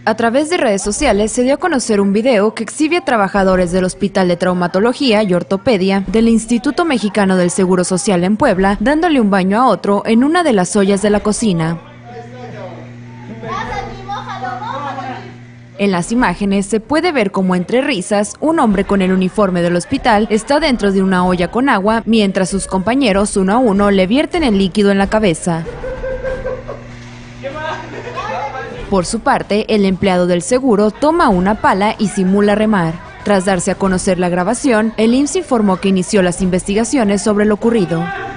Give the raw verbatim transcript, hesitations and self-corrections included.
A través de redes sociales se dio a conocer un video que exhibe a trabajadores del Hospital de Traumatología y Ortopedia del Instituto Mexicano del Seguro Social en Puebla, dándole un baño a otro en una de las ollas de la cocina. En las imágenes se puede ver como entre risas, un hombre con el uniforme del hospital está dentro de una olla con agua, mientras sus compañeros uno a uno le vierten el líquido en la cabeza. Por su parte, el empleado del seguro toma una pala y simula remar. Tras darse a conocer la grabación, el I M S S informó que inició las investigaciones sobre lo ocurrido.